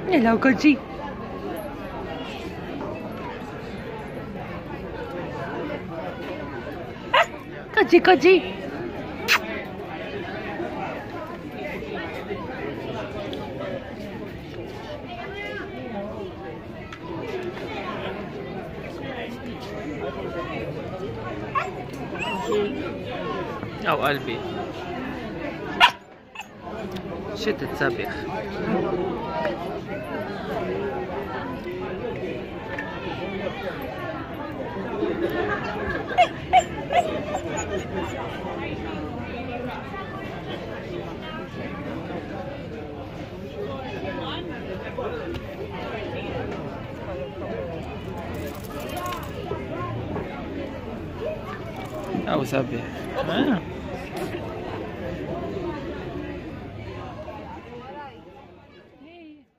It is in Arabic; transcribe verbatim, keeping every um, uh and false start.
Hello, Koji. Koji, Koji. أو قلبي شتت سابخ. أو سابخ. آه.